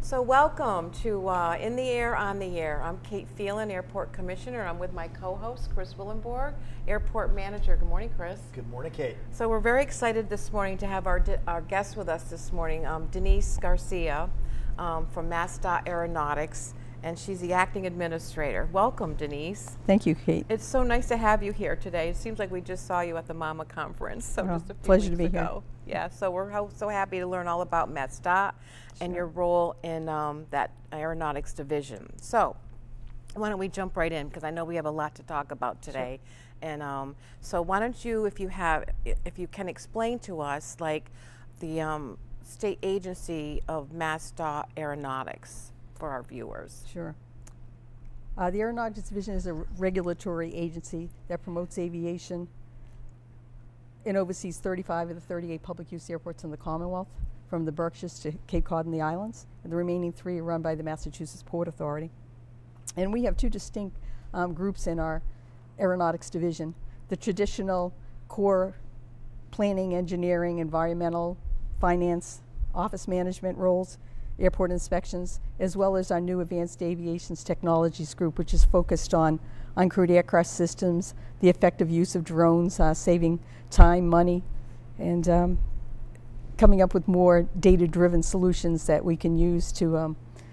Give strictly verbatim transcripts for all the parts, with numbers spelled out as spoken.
So welcome to uh, In the Air, On the Air. I'm Kate Phelan, Airport Commissioner. I'm with my co-host, Chris Willenborg, Airport Manager. Good morning, Chris. Good morning, Kate. So we're very excited this morning to have our, our guest with us this morning, um, Denise Garcia um, from MassDOT Aeronautics, and she's the Acting Administrator. Welcome, Denise. Thank you, Kate. It's so nice to have you here today. It seems like we just saw you at the MAMA conference, so Oh, just a few pleasure weeks to be ago. here. Yeah, so we're ho so happy to learn all about MassDOT and your role in um, that aeronautics division. So why don't we jump right in, because I know we have a lot to talk about today. Sure. And um, so why don't you, if you have, if you can explain to us, like the um, state agency of MassDOT Aeronautics for our viewers. Sure. Uh, the Aeronautics Division is a regulatory agency that promotes aviation and oversees thirty-five of the thirty-eight public use airports in the Commonwealth, from the Berkshires to Cape Cod and the islands. And the remaining three are run by the Massachusetts Port Authority. And we have two distinct um, groups in our aeronautics division: the traditional core planning, engineering, environmental, finance, office management roles, airport inspections, as well as our new Advanced Aviations Technologies group, which is focused on uncrewed aircraft systems, the effective use of drones, uh, saving time, money, and um, coming up with more data-driven solutions that we can use to um,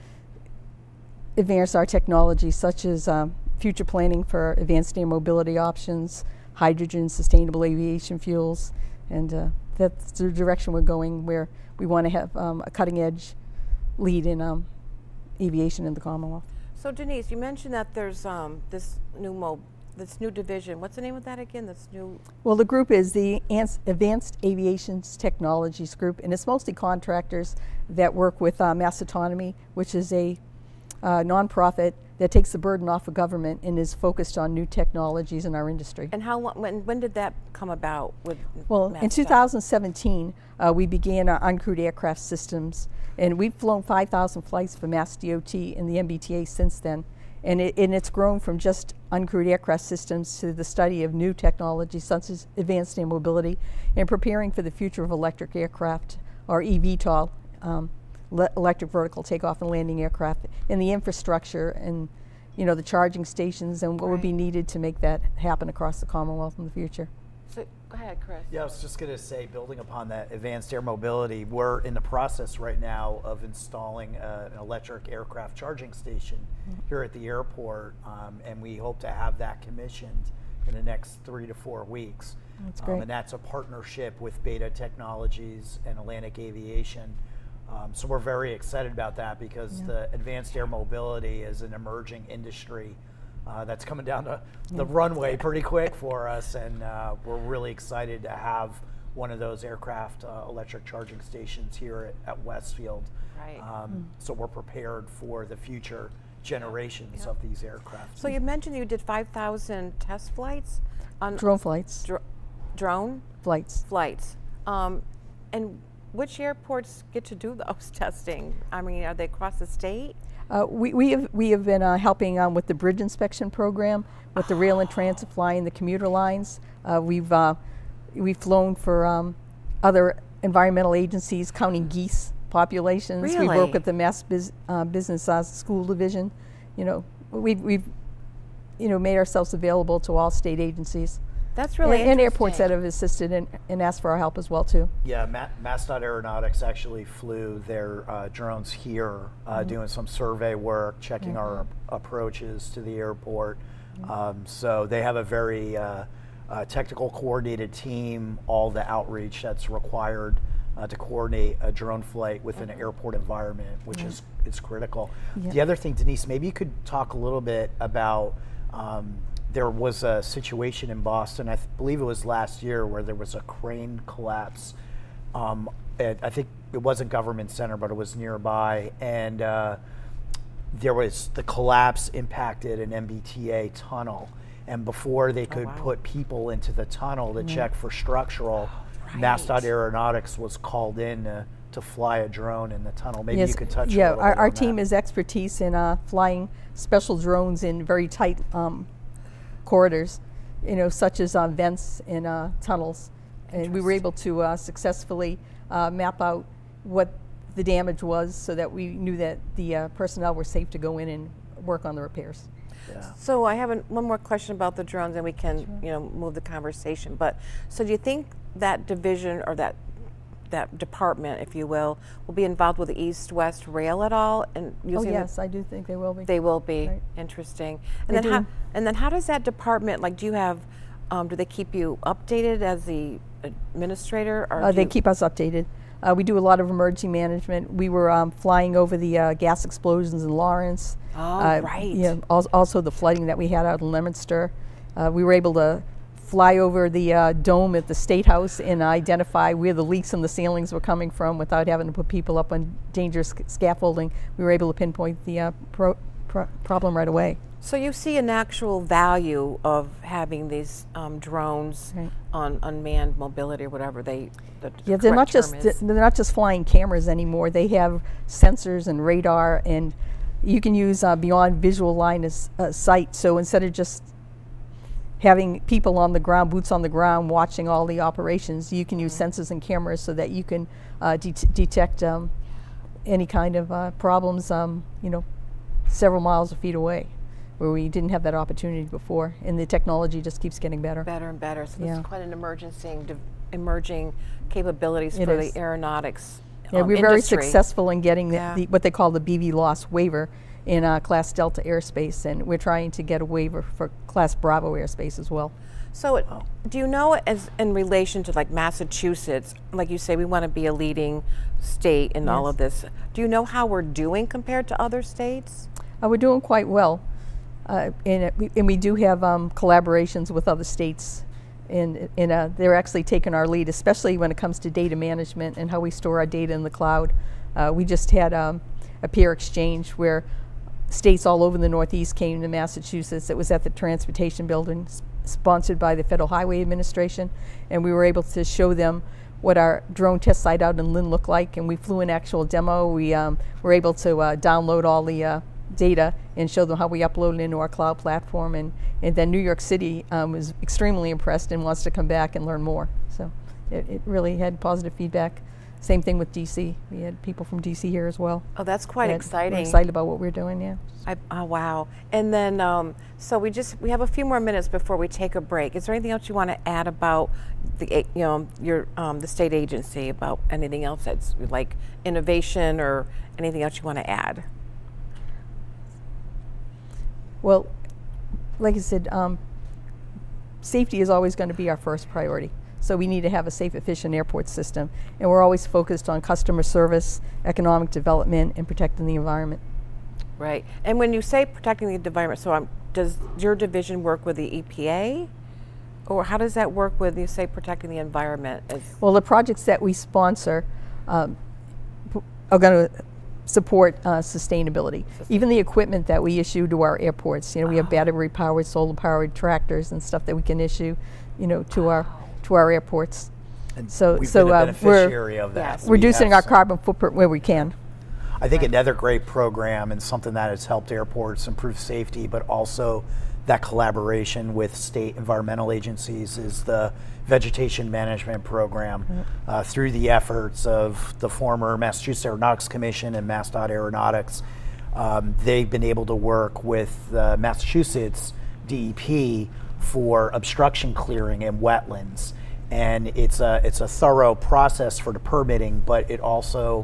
advance our technology, such as um, future planning for advanced air mobility options, hydrogen, sustainable aviation fuels, and uh, that's the direction we're going, where we want to have um, a cutting-edge lead in um, aviation in the Commonwealth. So Denise, you mentioned that there's um, this new mo this new division. What's the name of that again? This new. Well, the group is the Ans Advanced Aviations Technologies Group, and it's mostly contractors that work with uh, Mass Autonomy, which is a uh, nonprofit that takes the burden off of government and is focused on new technologies in our industry. And how long, when when did that come about with? Well, in two MassDOT? thousand seventeen, uh, we began our uncrewed aircraft systems, and we've flown five thousand flights for Mass D O T and the M B T A since then. And, it, and it's grown from just uncrewed aircraft systems to the study of new technologies such as advanced air mobility and preparing for the future of electric aircraft, or E V TOL, um, electric vertical takeoff and landing aircraft, and the infrastructure and, you know, the charging stations and what right. would be needed to make that happen across the Commonwealth in the future. So go ahead, Chris. Yeah, I was just going to say, building upon that advanced air mobility, we're in the process right now of installing uh, an electric aircraft charging station mm-hmm. here at the airport, um, and we hope to have that commissioned in the next three to four weeks. That's great. Um, and that's a partnership with Beta Technologies and Atlantic Aviation. Um, so we're very excited about that, because yeah. the advanced air mobility is an emerging industry uh, that's coming down the, the yeah. runway pretty quick for us, and uh, we're really excited to have one of those aircraft uh, electric charging stations here at, at Westfield. Right. Um, mm. So we're prepared for the future generations yeah. of these aircraft. So you mentioned you did five thousand test flights? On Drone flights. Dr drone? Flights. Flights. Um, and which airports get to do those testing? I mean, are they across the state? Uh, we, we, have, we have been uh, helping um, with the bridge inspection program, with the rail and transit flying the commuter lines. Uh, we've, uh, we've flown for um, other environmental agencies, counting geese populations. Really? We work with the Mass Biz, uh, Business uh, School Division. You know, we've, we've you know, made ourselves available to all state agencies. That's really and, and airports interesting. that have assisted and, and asked for our help as well too. Yeah, Ma MassDOT Aeronautics actually flew their uh, drones here, uh, mm-hmm. doing some survey work, checking mm-hmm. our approaches to the airport. Mm-hmm. um, so they have a very uh, uh, technical coordinated team, all the outreach that's required uh, to coordinate a drone flight within mm-hmm. an airport environment, which mm-hmm. is it's critical. Yeah. The other thing, Denise, maybe you could talk a little bit about um, there was a situation in Boston, I th believe it was last year, where there was a crane collapse. Um, at, I think it wasn't Government Center, but it was nearby, and uh, there was the collapse impacted an M B T A tunnel, and before they could oh, wow. put people into the tunnel to mm. check for structural, right. MassDOT Aeronautics was called in to, to fly a drone in the tunnel. Maybe yes, you could touch yeah, a little our, bit our on team that. is expertise in uh, flying special drones in very tight um, corridors, you know, such as uh, vents in uh, tunnels. And we were able to uh, successfully uh, map out what the damage was, so that we knew that the uh, personnel were safe to go in and work on the repairs. Yeah. So I have an, one more question about the drones, and we can, Sure. you know, move the conversation. But so, do you think that division or that that department, if you will, will be involved with the East-West Rail at all? And Oh using yes, I do think they will be. the, they will be. Right. Interesting. They And then how? do. And then how does that department, like, do you have? Um, do they keep you updated as the administrator? Or Uh, do they you- keep us updated. Uh, we do a lot of emergency management. We were um, flying over the uh, gas explosions in Lawrence. Oh, uh, right. Yeah, al- also the flooding that we had out in Leominster. Uh, we were able to fly over the uh, dome at the State House and identify where the leaks in the ceilings were coming from without having to put people up on dangerous sc- scaffolding. We were able to pinpoint the uh, pro- pro- problem right away. So you see an actual value of having these um, drones Right. on unmanned mobility or whatever they. The Yeah, they're not correct just term th- is. they're not just flying cameras anymore. They have sensors and radar, and you can use uh, beyond visual line of s- uh, sight. So instead of just having people on the ground, boots on the ground, watching all the operations, you can use Mm-hmm. sensors and cameras so that you can uh, det- detect um, any kind of uh, problems, um, you know, several miles or feet away, where we didn't have that opportunity before. And the technology just keeps getting better. Better and better. So this Yeah. is quite an emerging, de- emerging capabilities It for is. the aeronautics Yeah, um, we're very industry. successful in getting the, Yeah. the, what they call the B V loss waiver in uh, Class Delta airspace, and we're trying to get a waiver for Class Bravo airspace as well. So it, do you know, as in relation to like Massachusetts, like you say, we want to be a leading state in all Yes. of this. Do you know how we're doing compared to other states? Uh, we're doing quite well, uh, and, it, we, and we do have um, collaborations with other states, and, and uh, they're actually taking our lead, especially when it comes to data management and how we store our data in the cloud. Uh, we just had um, a peer exchange where states all over the Northeast came to Massachusetts. It was at the Transportation Building, s- sponsored by the Federal Highway Administration, and we were able to show them what our drone test site out in Lynn looked like, and we flew an actual demo. We um, were able to uh, download all the uh, data and show them how we upload it into our cloud platform, and, and then New York City um, was extremely impressed and wants to come back and learn more. So it, it really had positive feedback. Same thing with D C. We had people from D C here as well. Oh, that's quite that exciting. We're excited about what we're doing, yeah. I, oh, wow. And then, um, so we just, we have a few more minutes before we take a break. Is there anything else you want to add about the, a- you know, your, um, the state agency, about anything else that's like innovation or anything else you want to add? Well, like I said, um, safety is always going to be our first priority. So we need to have a safe, efficient airport system. And we're always focused on customer service, economic development, and protecting the environment. Right. And when you say protecting the environment, so um, does your division work with the E P A? Or how does that work with, you say, protecting the environment? As Well, the projects that we sponsor um, p- are going to support uh, sustainability. Even the equipment that we issue to our airports, you know, we have battery-powered, solar-powered tractors and stuff that we can issue, you know, to our to our airports. And So, we've so been a uh, beneficiary we're of that. Yes. We reducing have our some- carbon footprint where we can. I think another great program and something that has helped airports improve safety, but also that collaboration with state environmental agencies, is the vegetation management program. Uh, through the efforts of the former Massachusetts Aeronautics Commission and MassDOT Aeronautics, um, they've been able to work with uh, Massachusetts D E P for obstruction clearing in wetlands. And it's a, it's a thorough process for the permitting, but it also,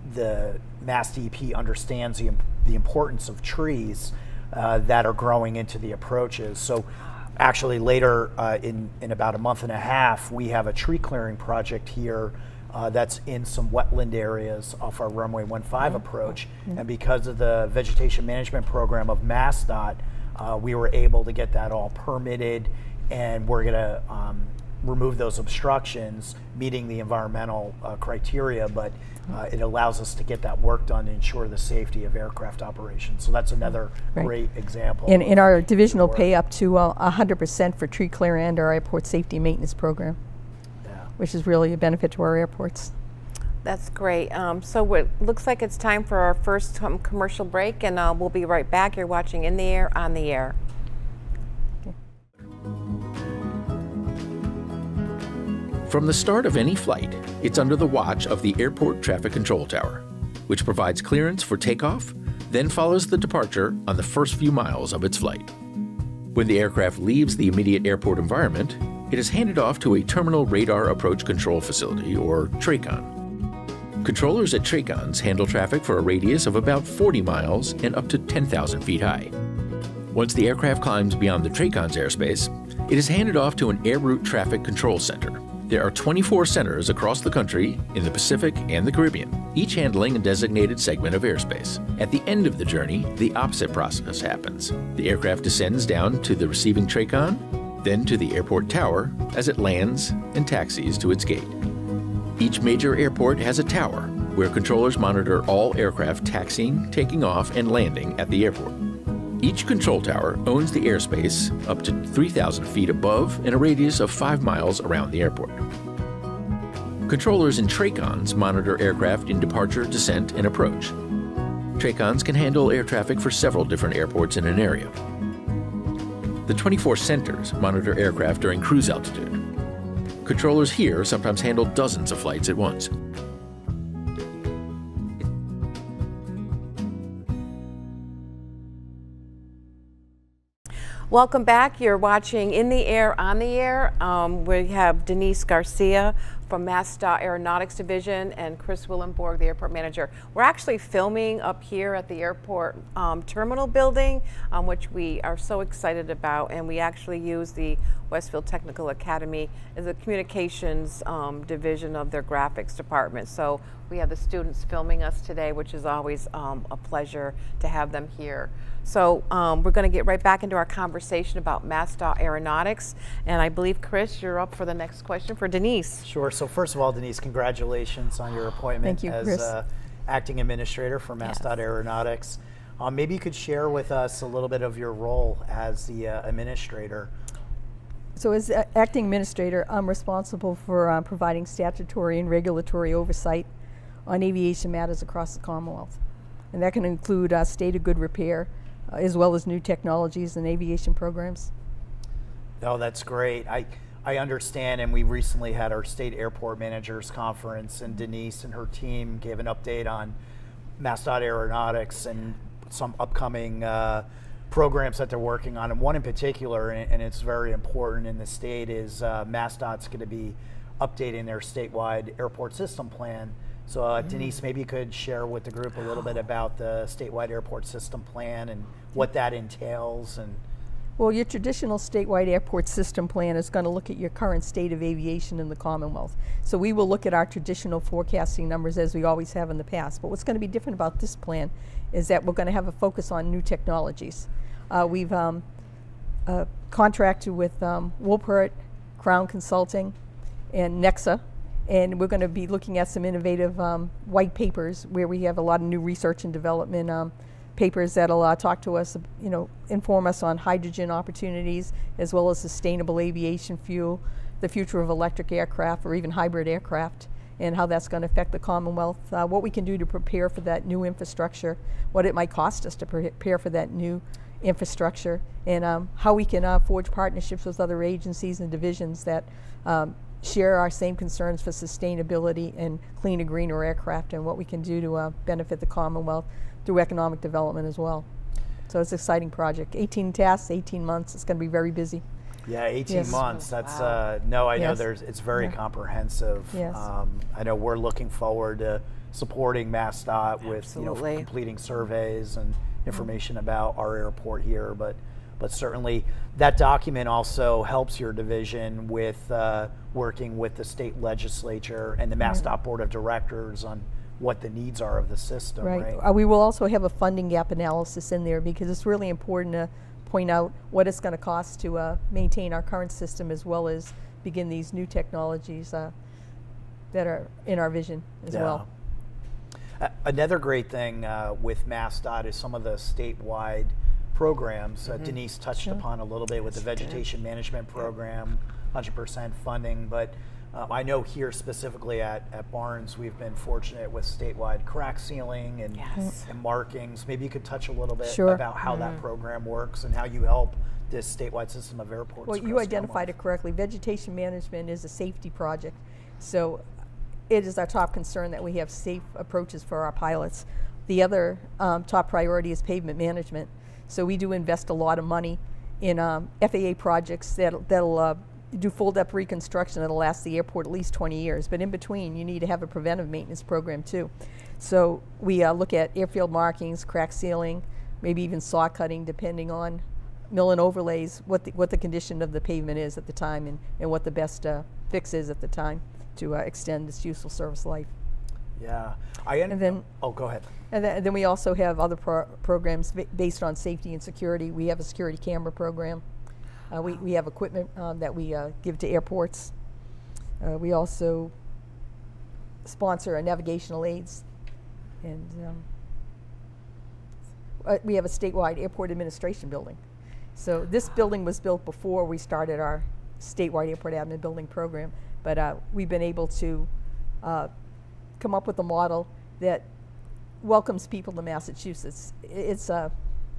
the Mass D E P understands the, imp- the importance of trees uh, that are growing into the approaches. So actually later uh, in, in about a month and a half, we have a tree clearing project here uh, that's in some wetland areas off our runway one five approach. And because of the vegetation management program of MassDOT, uh, we were able to get that all permitted, and we're gonna um, remove those obstructions, meeting the environmental uh, criteria, but uh, it allows us to get that work done to ensure the safety of aircraft operations. So that's another Right. great example. And, of and our good division will work. pay up to uh, one hundred percent for tree clearing and our airport safety maintenance program, Yeah. which is really a benefit to our airports. That's great. Um, so it looks like it's time for our first um, commercial break, and uh, we'll be right back. You're watching In the Air, on the Air. From the start of any flight, it's under the watch of the Airport Traffic Control Tower. which provides clearance for takeoff, then follows the departure on the first few miles of its flight. When the aircraft leaves the immediate airport environment, it is handed off to a Terminal Radar Approach Control Facility, or TRACON. Controllers at TRACONs handle traffic for a radius of about forty miles and up to ten thousand feet high. Once the aircraft climbs beyond the TRACON's airspace, it is handed off to an Air Route Traffic Control Center. There are twenty-four centers across the country in the Pacific and the Caribbean, each handling a designated segment of airspace. At the end of the journey, the opposite process happens. The aircraft descends down to the receiving TRACON, then to the airport tower as it lands and taxis to its gate. Each major airport has a tower where controllers monitor all aircraft taxiing, taking off, and landing at the airport. Each control tower owns the airspace up to three thousand feet above and a radius of five miles around the airport. Controllers in TRACONs monitor aircraft in departure, descent, and approach. TRACONs can handle air traffic for several different airports in an area. The twenty-four centers monitor aircraft during cruise altitude. Controllers here sometimes handle dozens of flights at once. Welcome back. You're watching In the Air, On the Air. Um, we have Denise Garcia from MassDOT Aeronautics Division and Chris Willenborg, the airport manager. We're actually filming up here at the airport um, terminal building, um, which we are so excited about, and we actually use the Westfield Technical Academy as a communications um, division of their graphics department. So we have the students filming us today, which is always um, a pleasure to have them here. So um, we're going to get right back into our conversation about MassDOT Aeronautics, and I believe, Chris, you're up for the next question for Denise. Sure. So first of all, Denise, congratulations on your appointment Thank you, as Chris. uh, acting administrator for MassDOT Yes. Aeronautics. Um, maybe you could share with us a little bit of your role as the uh, administrator. So as a- acting administrator, I'm responsible for uh, providing statutory and regulatory oversight on aviation matters across the Commonwealth. And that can include uh, state of good repair, uh, as well as new technologies and aviation programs. Oh, that's great. I, I understand, and we recently had our state airport managers conference, and Denise and her team gave an update on MassDOT Aeronautics and some upcoming uh, programs that they're working on. And one in particular, and, and it's very important in the state, is uh, MassDOT's going to be updating their statewide airport system plan. So uh, mm. Denise, maybe you could share with the group a little bit about the statewide airport system plan and what that entails. And Well, your traditional statewide airport system plan is going to look at your current state of aviation in the Commonwealth. So we will look at our traditional forecasting numbers as we always have in the past. But what's going to be different about this plan is that we're going to have a focus on new technologies. Uh, we've um, uh, contracted with um, Wolpert, Crown Consulting, and Nexa, and we're going to be looking at some innovative um, white papers where we have a lot of new research and development um, papers that'll uh, talk to us, you know, inform us on hydrogen opportunities as well as sustainable aviation fuel, the future of electric aircraft or even hybrid aircraft, and how that's going to affect the Commonwealth, uh, what we can do to prepare for that new infrastructure, what it might cost us to prepare for that new infrastructure, and um, how we can uh, forge partnerships with other agencies and divisions that um, share our same concerns for sustainability and cleaner, greener aircraft, and what we can do to uh, benefit the Commonwealth through economic development as well. So it's an exciting project. eighteen tasks, eighteen months. It's going to be very busy. yeah, eighteen Yes. months. That's Wow. uh, no, I know Yes. there's. It's very Yeah. comprehensive. Yes. Um, I know we're looking forward to supporting MassDOT with you know Absolutely. completing surveys and information about our airport here, but but certainly that document also helps your division with uh, working with the state legislature and the MassDOT Board of Directors on what the needs are of the system, right? Right. Uh, we will also have a funding gap analysis in there because it's really important to point out what it's going to cost to uh, maintain our current system as well as begin these new technologies uh, that are in our vision as Yeah. well. Uh, another great thing uh, with MassDOT is some of the statewide programs. Uh, Denise touched Sure. upon a little bit with the vegetation management program, one hundred percent funding, but uh, I know here specifically at, at Barnes, we've been fortunate with statewide crack sealing and, Yes. and markings. Maybe you could touch a little bit Sure. about how that program works and how you help this statewide system of airports. Well, you across identified Commonwealth. it correctly. Vegetation management is a safety project. So it is our top concern that we have safe approaches for our pilots. The other um, top priority is pavement management. So we do invest a lot of money in um, F A A projects that'll, that'll uh, do full depth reconstruction that'll last the airport at least twenty years. But in between, you need to have a preventive maintenance program too. So we uh, look at airfield markings, crack sealing, maybe even saw cutting, depending on mill and overlays, what the, what the condition of the pavement is at the time, and, and what the best uh, fix is at the time to uh, extend its useful service life. Yeah. I And then, oh, go ahead. and then, and then we also have other pro programs ba based on safety and security. We have a security camera program. Uh, we, we have equipment um, that we uh, give to airports. Uh, we also sponsor uh, navigational aids. And um, uh, we have a statewide airport administration building. So this building was built before we started our statewide airport admin building program. But uh, we've been able to uh, come up with a model that welcomes people to Massachusetts. It's a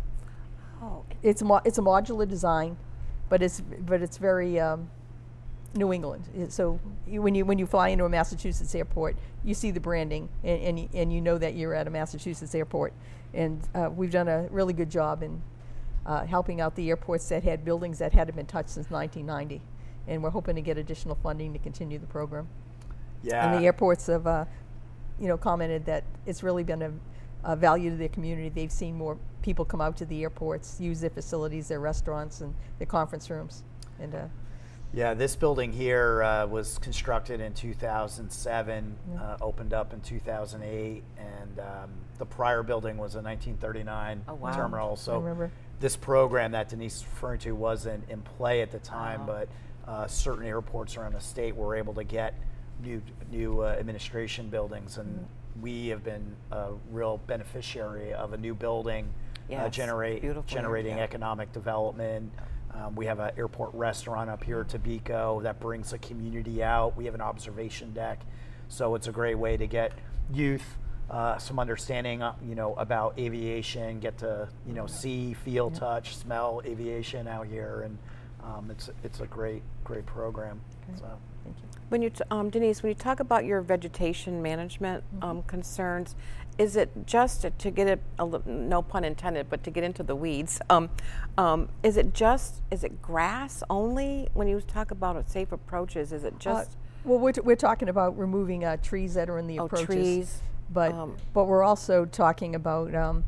Oh, it's a mo it's a modular design, but it's but it's very um, New England. It- So you, when you when you fly into a Massachusetts airport, you see the branding, and and, y- and you know that you're at a Massachusetts airport. And uh, we've done a really good job in uh, helping out the airports that had buildings that hadn't been touched since nineteen ninety, and we're hoping to get additional funding to continue the program. Yeah. And the airports have, uh, you know, commented that it's really been a, a value to their community. They've seen more people come out to the airports, use their facilities, their restaurants, and their conference rooms. And uh, Yeah, this building here uh, was constructed in two thousand seven, Yeah. uh, opened up in two thousand eight, and um, the prior building was a nineteen thirty-nine Oh, wow. terminal. I So remember. this program that Denise is referring to wasn't in play at the time, Wow. but uh, certain airports around the state were able to get new new uh, administration buildings, and Mm-hmm. we have been a real beneficiary of a new building, uh, Yes, generate beautiful, generating yeah. economic development. Um, we have an airport restaurant up here at Tobacco that brings the community out. We have an observation deck, so it's a great way to get youth uh, some understanding, uh, you know, about aviation. Get to you know see, feel, touch, smell aviation out here, and um, it's it's a great great program. Okay. So. Thank you. When you, t um, Denise, when you talk about your vegetation management um, concerns, is it just to, to get it, a li- no pun intended, but to get into the weeds, um, um, is it just, is it grass only? When you talk about uh, safe approaches, is it Uh, just, well, we're, t we're talking about removing uh, trees that are in the oh, approaches. trees? But Um, but we're also talking about um,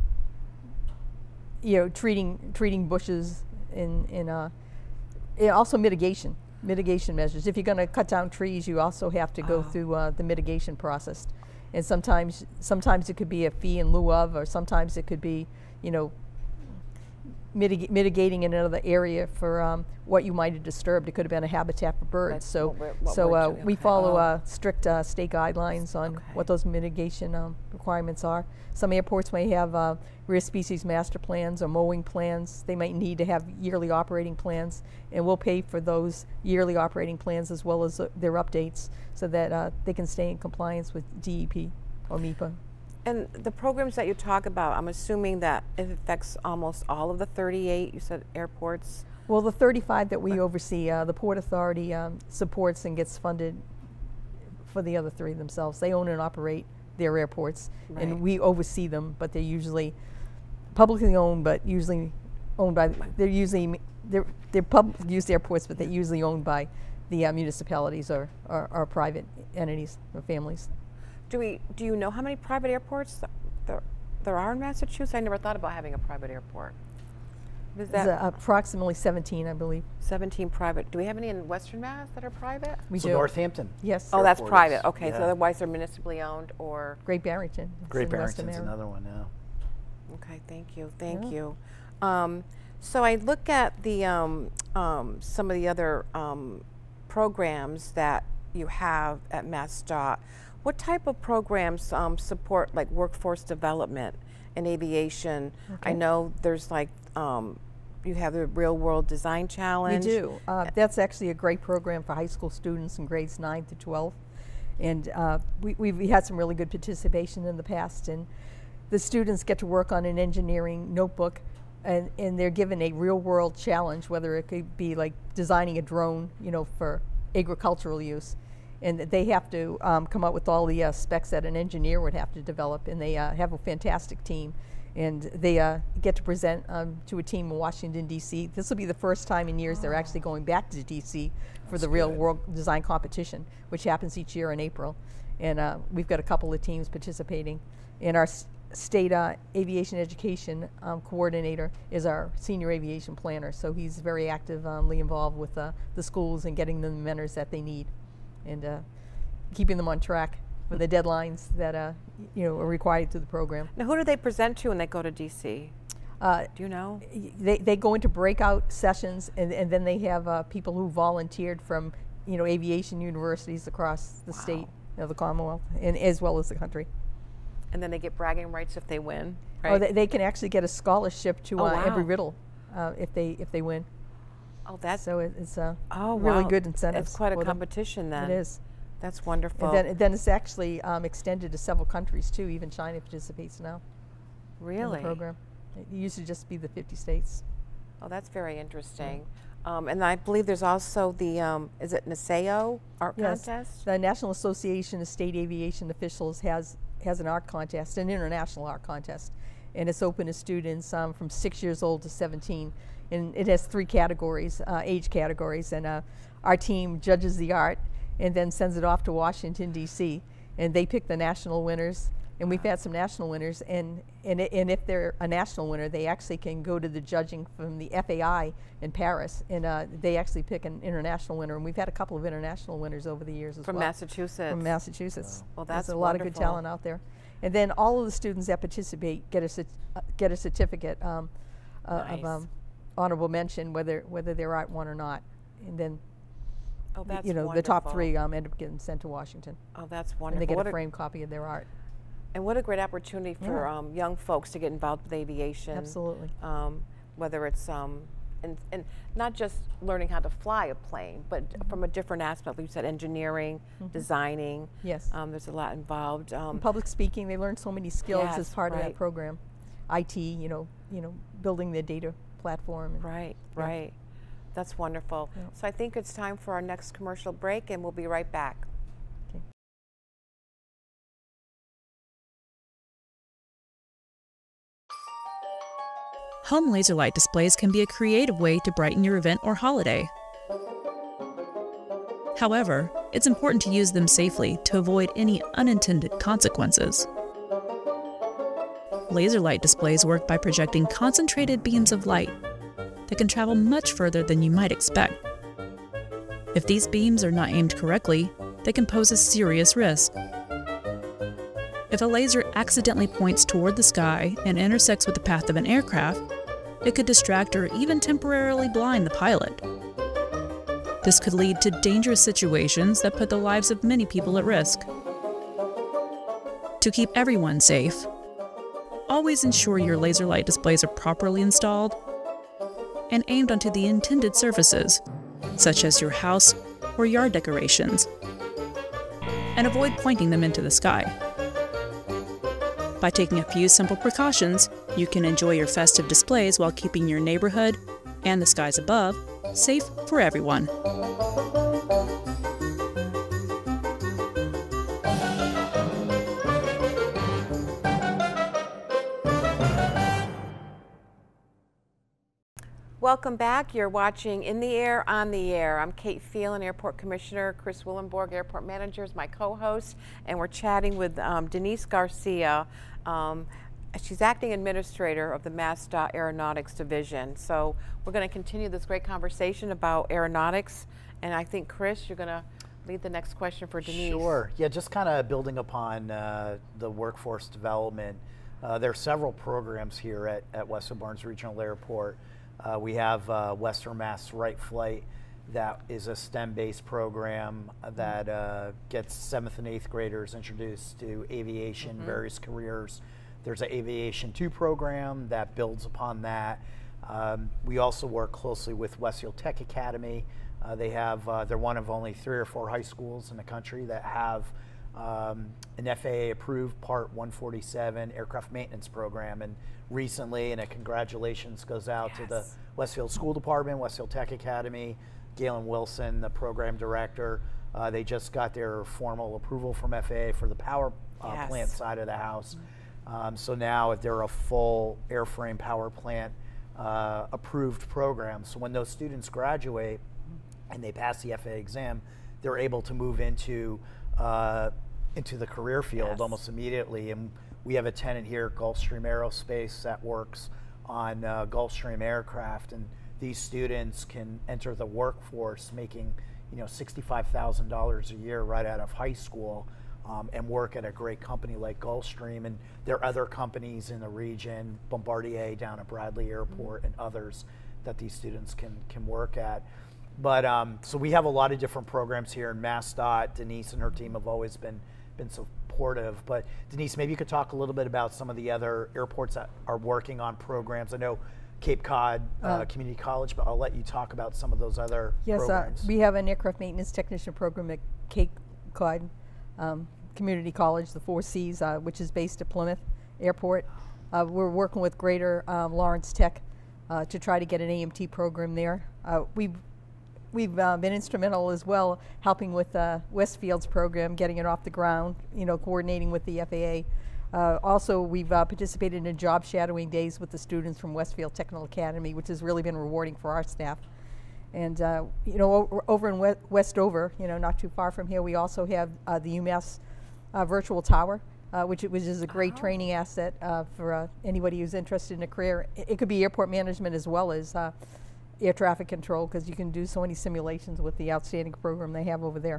you know treating treating bushes in in uh, yeah, also mitigation mitigation measures. If you're going to cut down trees, you also have to go Oh. through uh, the mitigation process, and sometimes sometimes it could be a fee in lieu of, or sometimes it could be you know mitig mitigating in another area for um, what you might have disturbed. It could have been a habitat for birds. That's So what we're- what so we're uh, doing. we Okay. follow Oh. uh, strict uh, state guidelines on Okay. what those mitigation um, requirements are. Some airports may have uh, rare species master plans or mowing plans. They might need to have yearly operating plans, and we'll pay for those yearly operating plans as well as uh, their updates so that uh, they can stay in compliance with D E P or M E P A. And the programs that you talk about, I'm assuming that it affects almost all of the thirty-eight, you said airports? Well, the thirty-five that we oversee, uh, the Port Authority um, supports and gets funded for the other three themselves. They own and operate their airports, Right. and we oversee them, but they're usually publicly owned, but usually owned by, they're usually, they're, they're public use airports, but they're usually owned by the uh, municipalities or, or, or private entities or families. Do we, do you know how many private airports th- there, there are in Massachusetts? I never thought about having a private airport. Is There's that uh, approximately seventeen, I believe. seventeen private? Do we have any in Western Mass that are private? We so do. Northampton. Yes. Oh, that's Airport private. is- Okay, so yeah. otherwise they're municipally owned or, Great Barrington. It's Great in Weston Barrington's area. another one now. okay, thank you, thank Yeah. you. Um, so I look at the, um, um, some of the other um, programs that you have at MassDOT. What type of programs um, support like workforce development in aviation? I Okay. know there's like, um, you have the Real World Design We Challenge. do. Uh, that's actually a great program for high school students in grades nine to twelve. And uh, we, we've we had some really good participation in the past. And the students get to work on an engineering notebook, and, and they're given a real world challenge, whether it could be like designing a drone, you know, for agricultural use. and they have to um, come up with all the uh, specs that an engineer would have to develop, and they uh, have a fantastic team. And they uh, get to present um, to a team in Washington, D C This will be the first time in years they're actually going back to D C for That's the real good. world design competition, which happens each year in April. And uh, we've got a couple of teams participating. And our s state uh, aviation education um, coordinator is our senior aviation planner. So he's very actively involved with uh, the schools and getting them the mentors that they need, and uh, keeping them on track for the deadlines that uh, you know are required through the program. Now, who do they present to when they go to D C? Uh, Do you know? They, they go into breakout sessions, and, and then they have uh, people who volunteered from you know aviation universities across the Wow. state, you know, the Commonwealth, and as well as the country. And then they get bragging rights if they win, right? Oh, they, they can actually get a scholarship to Oh, uh, wow. Embry-Riddle uh, if they if they win. Oh, that's So it, it's uh, oh, really wow. good incentives. It's quite a for them. competition then. It is. That's wonderful. And then, then it's actually um, extended to several countries too. Even China participates now really? in the program. It used to just be the fifty states. Oh, that's very interesting. Um, and I believe there's also the, um, is it NASAO art Yes. contest? The National Association of State Aviation Officials has has an art contest, an international art contest, and it's open to students um, from six years old to seventeen. And it has three categories, uh, age categories, and uh, our team judges the art and then sends it off to Washington, D C, and they pick the national winners. And we've had some national winners, and, and, I and if they're a national winner, they actually can go to the judging from the F A I in Paris, and uh, they actually pick an international winner. And we've had a couple of international winners over the years as From well. Massachusetts. From Massachusetts. Well, that's There's a lot of good wonderful. talent out there. And then all of the students that participate get a, cer- uh, get a certificate um, uh, Nice. of um, honorable mention, whether, whether they're art one or not. And then Oh, that's you know, wonderful. the top three um, end up getting sent to Washington. Oh, that's And wonderful. they get What a a- framed copy of their art. And what a great opportunity for Yeah. um, young folks to get involved with aviation. Absolutely. Um, whether it's, um, and, and not just learning how to fly a plane, but Mm-hmm. from a different aspect, like you said, engineering, designing. Yes. Um, there's a lot involved. Um, And public speaking, they learn so many skills as Yes, part of right. that program. I T, you know, you know, building their data platform. and- right, Yeah. right. That's wonderful. Yeah. So I think it's time for our next commercial break, and we'll be right back. Okay. Home laser light displays can be a creative way to brighten your event or holiday. However, it's important to use them safely to avoid any unintended consequences. Laser light displays work by projecting concentrated beams of light that can travel much further than you might expect. If these beams are not aimed correctly, they can pose a serious risk. If a laser accidentally points toward the sky and intersects with the path of an aircraft, it could distract or even temporarily blind the pilot. This could lead to dangerous situations that put the lives of many people at risk. To keep everyone safe, always ensure your laser light displays are properly installed and aimed onto the intended surfaces, such as your house or yard decorations, and avoid pointing them into the sky. By taking a few simple precautions, you can enjoy your festive displays while keeping your neighborhood and the skies above safe for everyone. Welcome back. You're watching In the Air, On the Air. I'm Kate Phelan, Airport Commissioner. Chris Willenborg, Airport Manager, is my co-host, and we're chatting with um, Denise Garcia. Um, she's acting administrator of the MassDOT Aeronautics Division. So we're going to continue this great conversation about aeronautics, and I think, Chris, you're going to lead the next question for Denise. Sure. Yeah, just kind of building upon uh, the workforce development. Uh, there are several programs here at, at Westfield Barnes Regional Airport. Uh, we have uh, Western Mass Right Flight, that is a STEM-based program that uh, gets seventh and eighth graders introduced to aviation, mm-hmm. various careers. There's an Aviation two program that builds upon that. Um, we also work closely with Westfield Tech Academy. Uh, they have, uh, they're one of only three or four high schools in the country that have um, an F A A-approved Part one forty-seven aircraft maintenance program. And recently, and a congratulations goes out Yes. to the Westfield School Department, Westfield Tech Academy, Galen Wilson, the program director, Uh, they just got their formal approval from F A A for the power uh, Yes. plant side of the house. Um, so now they're a full airframe power plant uh, approved program. So when those students graduate and they pass the F A A exam, they're able to move into uh, into the career field Yes. almost immediately. And we have a tenant here, Gulfstream Aerospace, that works on uh, Gulfstream aircraft, and these students can enter the workforce making, you know, sixty-five thousand dollars a year right out of high school, um, and work at a great company like Gulfstream. And there are other companies in the region, Bombardier down at Bradley Airport, mm-hmm. and others that these students can can work at. But um, so we have a lot of different programs here in MassDOT. Denise and her team have always been been supportive. But Denise, maybe you could talk a little bit about some of the other airports that are working on programs. I know Cape Cod uh, uh, Community College, but I'll let you talk about some of those other yes, programs. Yes, uh, we have an aircraft maintenance technician program at Cape Cod um, Community College, the Four Cs, uh, which is based at Plymouth Airport. Uh, we're working with Greater um, Lawrence Tech uh, to try to get an A M T program there. Uh, we've We've uh, been instrumental as well, helping with uh, Westfield's program, getting it off the ground, you know, coordinating with the F A A. Uh, also, we've uh, participated in job shadowing days with the students from Westfield Technical Academy, which has really been rewarding for our staff. And, uh, you know, o over in we Westover, you know, not too far from here, we also have uh, the UMass uh, Virtual Tower, uh, which, which is a great oh. training asset uh, for uh, anybody who's interested in a career. It, it could be airport management as well as uh, air traffic control, because you can do so many simulations with the outstanding program they have over there.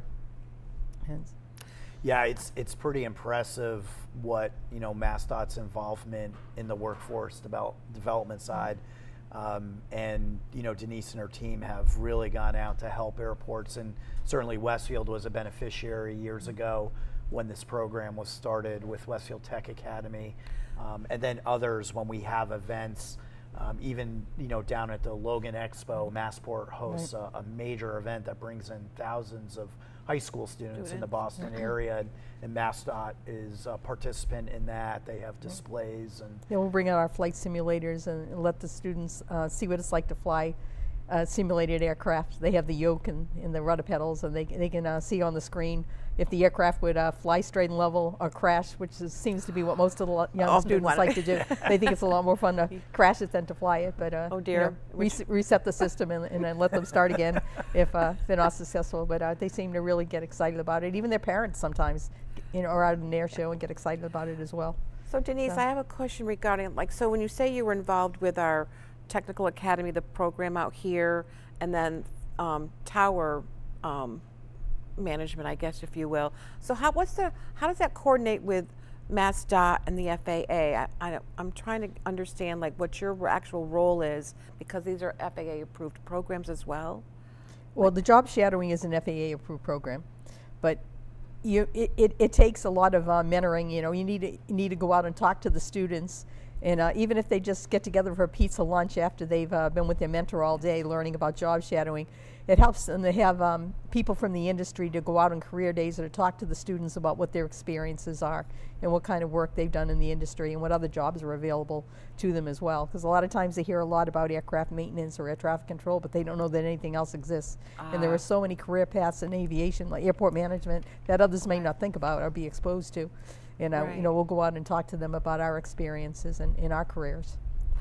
And yeah, it's it's pretty impressive what, you know, MassDOT's involvement in the workforce develop, development side, um, and you know, Denise and her team have really gone out to help airports, and certainly Westfield was a beneficiary years ago when this program was started with Westfield Tech Academy, um, and then others when we have events. Um, even, you know, down at the Logan Expo, Massport hosts right. a, a major event that brings in thousands of high school students, students. in the Boston mm-hmm. area, and, and MassDOT is a participant in that. They have displays. and Yeah, we'll bring out our flight simulators and, and let the students uh, see what it's like to fly uh, simulated aircraft. They have the yoke and, and the rudder pedals, and they, they can uh, see on the screen if the aircraft would uh, fly straight and level or crash, which is, seems to be what most of the young oh, students like to do. They think it's a lot more fun to crash it than to fly it. But uh, oh dear, you know, res reset the system and, and then let them start again if uh, they're not successful. But uh, they seem to really get excited about it. Even their parents sometimes, you know, are out at an air show and get excited about it as well. So Denise, so. I have a question regarding, like, so when you say you were involved with our Technical Academy, the program out here, and then um, Tower um, management, I guess, if you will. So how what's the how does that coordinate with MassDOT and the F A A? I, I I'm trying to understand like what your actual role is, because these are F A A approved programs as well. Well, the job shadowing is an F A A approved program, but you it, it, it takes a lot of uh, mentoring. You know, you need to you need to go out and talk to the students. And uh, even if they just get together for a pizza lunch after they've uh, been with their mentor all day learning about job shadowing, it helps them to have um, people from the industry to go out on career days or to talk to the students about what their experiences are and what kind of work they've done in the industry and what other jobs are available to them as well. Because a lot of times they hear a lot about aircraft maintenance or air traffic control, but they don't know that anything else exists. Ah. And there are so many career paths in aviation, like airport management, that others may not think about or be exposed to. And uh, right. you know, we'll go out and talk to them about our experiences and in our careers.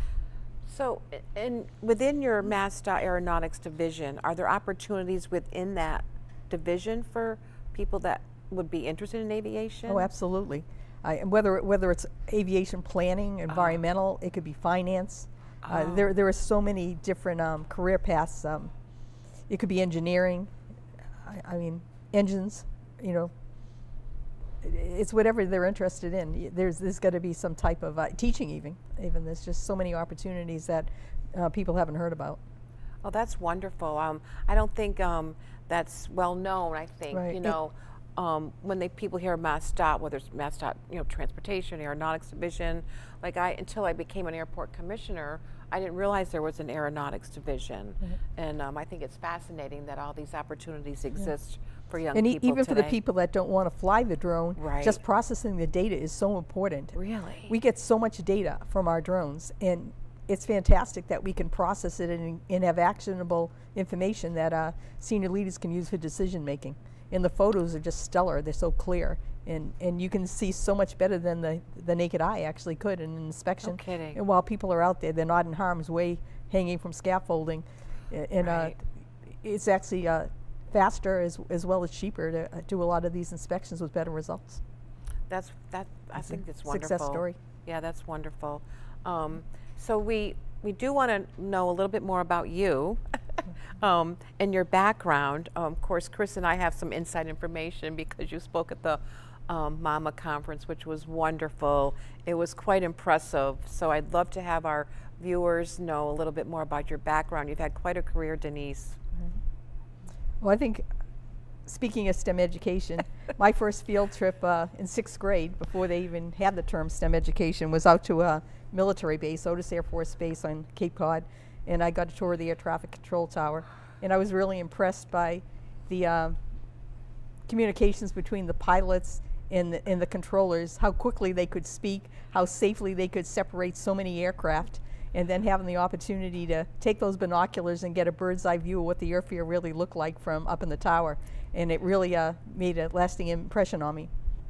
So, in within your MassDOT Aeronautics division, are there opportunities within that division for people that would be interested in aviation? Oh, absolutely. I, whether whether it's aviation planning, environmental, oh. it could be finance. Oh. Uh, there there are so many different um, career paths. Um, it could be engineering. I, I mean, engines. You know. It's whatever they're interested in. There's there's got to be some type of uh, teaching even. Even there's just so many opportunities that uh, people haven't heard about. Oh, that's wonderful. Um, I don't think um, that's well known. I think right. you know um, when they people hear MassDOT, whether it's MassDOT, you know, transportation, aeronautics division. Like I until I became an airport commissioner, I didn't realize there was an aeronautics division, mm-hmm. and um, I think it's fascinating that all these opportunities exist. Yeah. For young and people e even today. For the people that don't want to fly the drone, right. just processing the data is so important. Really? We get so much data from our drones, and it's fantastic that we can process it and, and have actionable information that uh, senior leaders can use for decision making. and the photos are just stellar. They're so clear, and and you can see so much better than the the naked eye actually could in an inspection. No kidding. And while people are out there, they're not in harm's way, hanging from scaffolding, a- and Right. uh, it's actually uh, faster as as well as cheaper to uh, do a lot of these inspections with better results. That's that. I It's a think that's wonderful. success story. Yeah, that's wonderful. Um, so we we do want to know a little bit more about you um, and your background. Um, of course, Chris and I have some inside information because you spoke at the um, Mama conference, which was wonderful. It was quite impressive. So I'd love to have our viewers know a little bit more about your background. You've had quite a career, Denise. Well, I think, speaking of STEM education, my first field trip uh, in sixth grade, before they even had the term STEM education, was out to a military base, Otis Air Force Base on Cape Cod, and I got a tour of the air traffic control tower. And I was really impressed by the uh, communications between the pilots and the, and the controllers, how quickly they could speak, how safely they could separate so many aircraft, and then having the opportunity to take those binoculars and get a bird's eye view of what the airfield really looked like from up in the tower. And it really uh, made a lasting impression on me.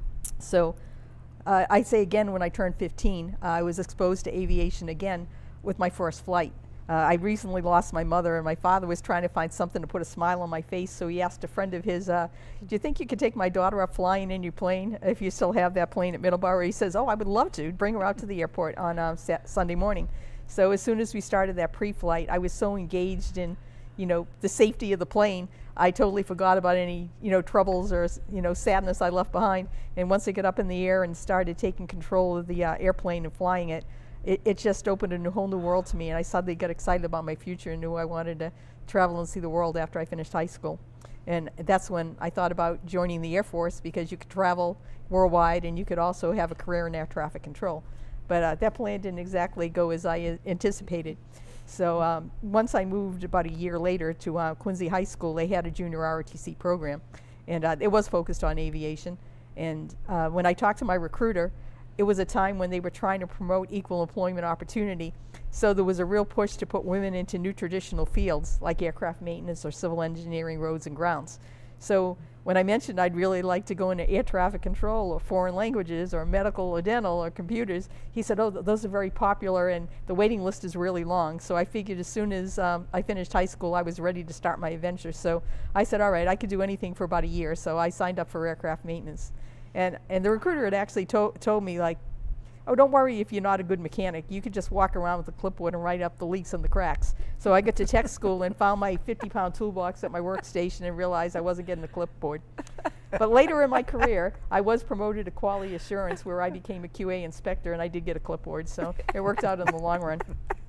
So uh, I say again, when I turned fifteen, uh, I was exposed to aviation again with my first flight. Uh, I recently lost my mother, and my father was trying to find something to put a smile on my face, so he asked a friend of his, uh, do you think you could take my daughter up flying in your plane if you still have that plane at Middleborough? He says, oh, I would love to. Bring her out to the airport on uh, sa Sunday morning. So as soon as we started that pre-flight, I was so engaged in, you know, the safety of the plane, I totally forgot about any, you know, troubles or, you know, sadness I left behind. And once I got up in the air and started taking control of the uh, airplane and flying it, it, it just opened a new, whole new world to me. And I suddenly got excited about my future and knew I wanted to travel and see the world after I finished high school. And that's when I thought about joining the Air Force, because you could travel worldwide and you could also have a career in air traffic control. But uh, that plan didn't exactly go as I uh, anticipated. So um, once I moved about a year later to uh, Quincy High School, they had a junior R O T C program, and uh, it was focused on aviation. And uh, when I talked to my recruiter, it was a time when they were trying to promote equal employment opportunity. So there was a real push to put women into new traditional fields like aircraft maintenance or civil engineering, roads and grounds. So when I mentioned I'd really like to go into air traffic control or foreign languages or medical or dental or computers, he said, oh, th those are very popular and the waiting list is really long. So I figured as soon as um, I finished high school, I was ready to start my adventure. So I said, all right, I could do anything for about a year. So I signed up for aircraft maintenance. And, and the recruiter had actually to told me, like, oh, don't worry if you're not a good mechanic. You could just walk around with a clipboard and write up the leaks and the cracks. So I got to tech school and found my fifty pound toolbox at my workstation and realized I wasn't getting a clipboard. But later in my career, I was promoted to quality assurance, where I became a Q A inspector, and I did get a clipboard. So it worked out in the long run.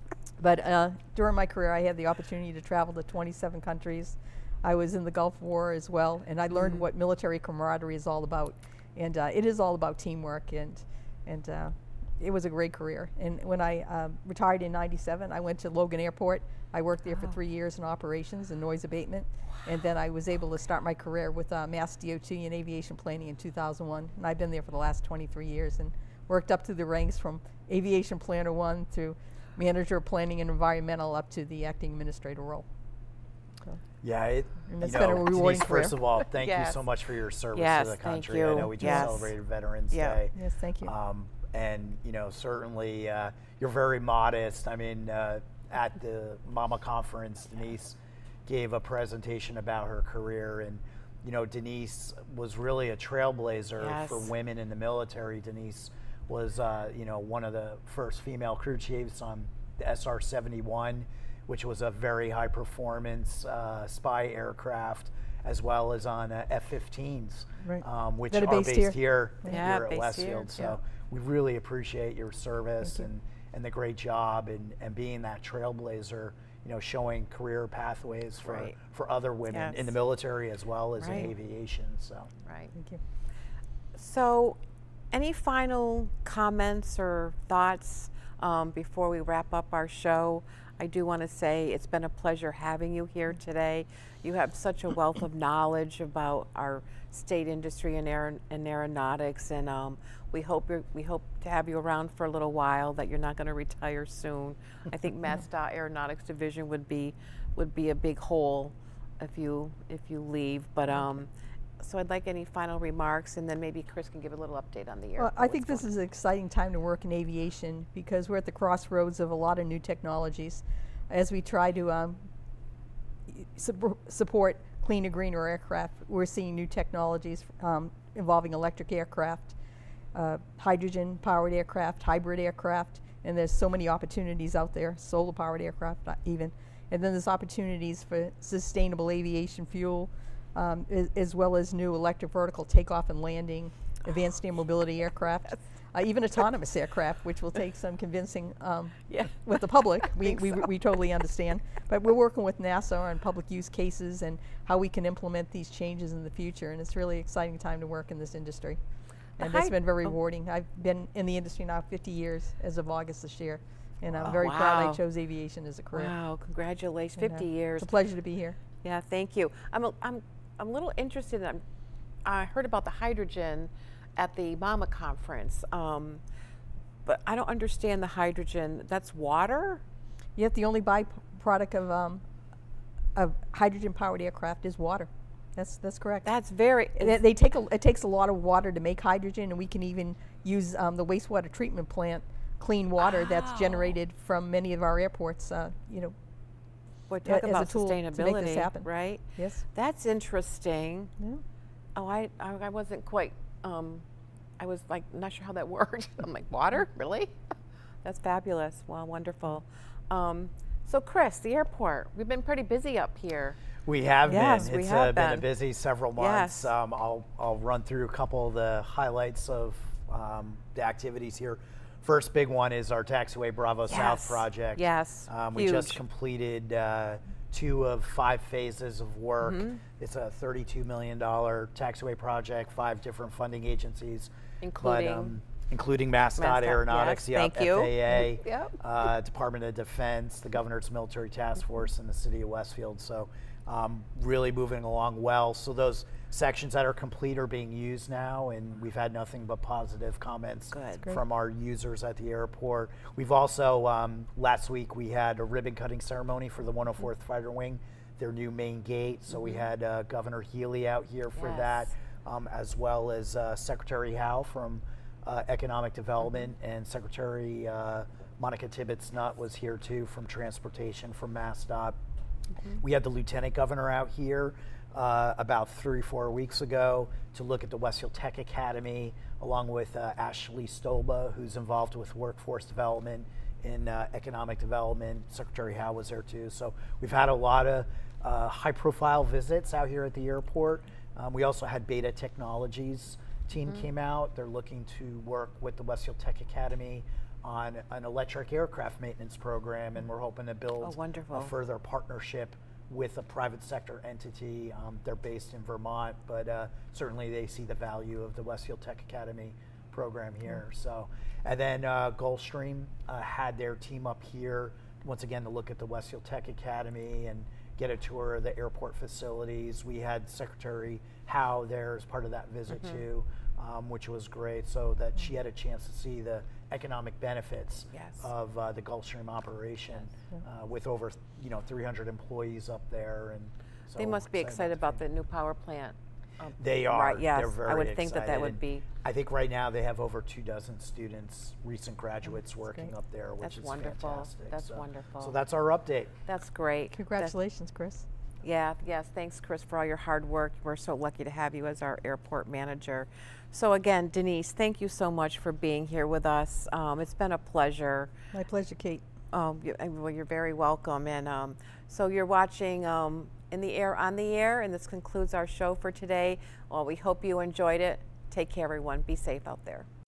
But uh, during my career, I had the opportunity to travel to twenty-seven countries. I was in the Gulf War as well, and I learned mm-hmm. what military camaraderie is all about. And uh, it is all about teamwork, and, and uh, it was a great career. And when I um, retired in ninety-seven, I went to Logan Airport. I worked there wow. for three years in operations and noise abatement. Wow. And then I was able to start my career with uh, Mass D O T and aviation planning in two thousand one. And I've been there for the last twenty-three years and worked up through the ranks from aviation planner one to manager of planning and environmental up to the acting administrator role. So. Yeah, it, and that's you been know, a rewarding Denise, career. first of all, thank yes. you so much for your service yes, to the country. Thank you. I know we just yes. celebrated Veterans yeah. Day. Yes, thank you. Um, and, you know, certainly uh, you're very modest. I mean, uh, at the Mama conference, Denise gave a presentation about her career. And, you know, Denise was really a trailblazer yes. for women in the military. Denise was, uh, you know, one of the first female crew chiefs on the S R seventy-one, which was a very high performance uh, spy aircraft, as well as on uh, F fifteens, right. um, which that are based, based here, here, yeah, here at based Westfield. Here. So yeah. we really appreciate your service you. and, and the great job and, and being that trailblazer, you know, showing career pathways for, right. for other women yes. in the military as well as right. in aviation. So right. Thank you. So any final comments or thoughts um, before we wrap up our show? I do want to say it's been a pleasure having you here today. You have such a wealth of knowledge about our state industry and, aer and aeronautics, and um, we hope you're, we hope to have you around for a little while. That you're not going to retire soon. I think MassDOT Aeronautics Division would be would be a big hole if you if you leave. But um, so I'd like any final remarks, and then maybe Chris can give a little update on the Well, airport. I think this is an exciting time to work in aviation because we're at the crossroads of a lot of new technologies. As we try to um, su- support cleaner, greener aircraft, we're seeing new technologies um, involving electric aircraft, uh, hydrogen-powered aircraft, hybrid aircraft, and there's so many opportunities out there, solar-powered aircraft uh, even. And then there's opportunities for sustainable aviation fuel, um, as, as well as new electric vertical takeoff and landing, advanced air mobility aircraft, uh, even autonomous aircraft, which will take some convincing um, Yeah. with the public. we, think we, so. we totally understand. But we're working with NASA on public use cases and how we can implement these changes in the future. And it's really exciting time to work in this industry. The And it's hy- been very oh. rewarding. I've been in the industry now fifty years as of August this year. And I'm Wow. very proud Wow. I chose aviation as a career. Wow, congratulations, And, uh, fifty years. It's a pleasure to be here. Yeah, thank you. I'm a, I'm I'm a little interested. In, I heard about the hydrogen at the MAMA conference, um, but I don't understand the hydrogen. That's water? Yet the only byproduct of um, of hydrogen-powered aircraft is water. That's that's correct. That's very. They, they take a, it takes a lot of water to make hydrogen, and we can even use um, the wastewater treatment plant clean water that's Wow. generated from many of our airports. Uh, you know, We're a- talking as a about tool to make this sustainability, happen. right? yes. That's interesting. Yeah. Oh, I, I, I wasn't quite, um, I was like, not sure how that worked. I'm like, water, really? That's fabulous. Well, wonderful. Um, so Chris, the airport, we've been pretty busy up here. We have Yes, been. we It's have uh, been. a been. busy several months. Yes. Um, I'll I'll run through a couple of the highlights of um, the activities here. First big one is our taxiway Bravo South Yes. project. Yes, Um, we just huge. completed uh, two of five phases of work. Mm-hmm. It's a thirty-two million dollars taxiway project, five different funding agencies, Including? but, um, including MassDOT, MassDOT, Aeronautics, yes, yep, thank you. F A A, Yep. uh, Department of Defense, the Governor's Military Task Force, and the City of Westfield. So um, really moving along well. So those sections that are complete are being used now, and we've had nothing but positive comments Good. Great. from our users at the airport. We've also, um, last week we had a ribbon cutting ceremony for the one oh fourth Fighter Wing, their new main gate. So we had uh, Governor Healy out here for Yes. that, um, as well as uh, Secretary Howe from uh, Economic Development, and Secretary uh, Monica Tibbetts-Nutt was here too from Transportation from MassDOT. We had the Lieutenant Governor out here uh, about three, four weeks ago to look at the Westfield Tech Academy, along with uh, Ashley Stolba, who's involved with workforce development in uh, economic development. Secretary Howe was there too. So we've had a lot of uh, high-profile visits out here at the airport. Um, we also had Beta Technologies team Mm-hmm. came out. They're looking to work with the Westfield Tech Academy on an electric aircraft maintenance program, and we're hoping to build Oh, wonderful. a further partnership with a private sector entity. Um, they're based in Vermont, but uh, certainly they see the value of the Westfield Tech Academy program here. So, and then uh, Gulfstream uh, had their team up here once again to look at the Westfield Tech Academy and get a tour of the airport facilities. We had Secretary Howe there as part of that visit too, um, which was great. So that she had a chance to see the economic benefits Yes. of uh, the Gulfstream operation, uh, with over you know three hundred employees up there, and so They must be excited about the the new power plant. Um, They are. Right, yes. They're very I would think that that excited. would be. I think right now they have over two dozen students, recent graduates working great. up there, which That's is wonderful. fantastic. That's so, wonderful. So that's our update. That's great. That- Congratulations, Chris. Yeah, yes, thanks, Chris, for all your hard work. We're so lucky to have you as our airport manager. So again, Denise, thank you so much for being here with us. Um, it's been a pleasure. My pleasure, Kate. Um, you, uh, well, you're very welcome. And um, so you're watching um, In the Air, On the Air, and this concludes our show for today. Well, we hope you enjoyed it. Take care, everyone. Be safe out there.